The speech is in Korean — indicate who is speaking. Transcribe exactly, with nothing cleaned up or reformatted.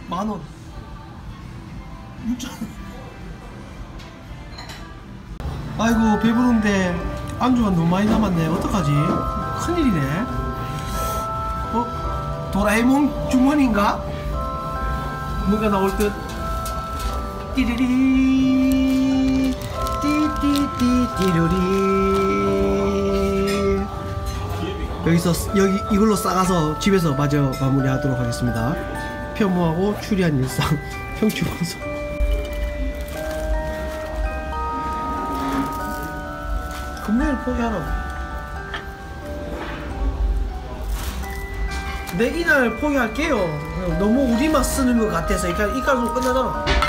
Speaker 1: 만원. 육천 원. 아이고 배부른데 안주가 너무 많이 남았네. 어떡하지? 큰일이네. 어? 도라에몽 주머니인가? 뭔가 나올 듯. 띠리리 띠띠띠띠리리. 여기서 여기 이걸로 싸가서 집에서 마저 마무리하도록 하겠습니다. 평범하고 추리한 일상 평추방송. 금내일 포기하라고. 내 이날 포기할게요. 너무 우리만 쓰는 것 같아서 이까지 이까지로 끝나잖아.